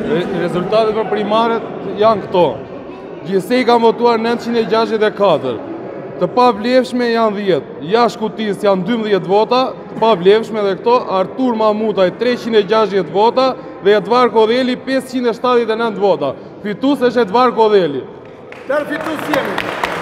Rezultatet për primaret janë këto. Gjithsej kanë votuar 964. Të pavlefshme janë 10. Jashtë kutisë janë 12 vota, të pavlefshme dhe këto, Artur Mamutaj 360 vota dhe Edvar Kodheli 579 vota. Fitus është Edvar Kodheli. Tërë fitus jemi.